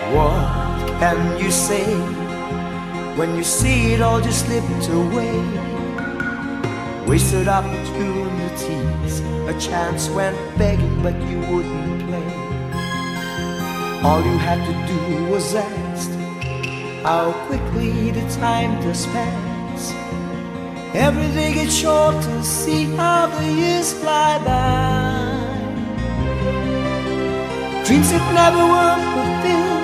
What can you say when you see it all just slipped away? Wasted opportunities, a chance went begging but you wouldn't play. All you had to do was ask how quickly the time does pass. Every day gets shorter, see how the years fly by. Dreams that never were fulfilled,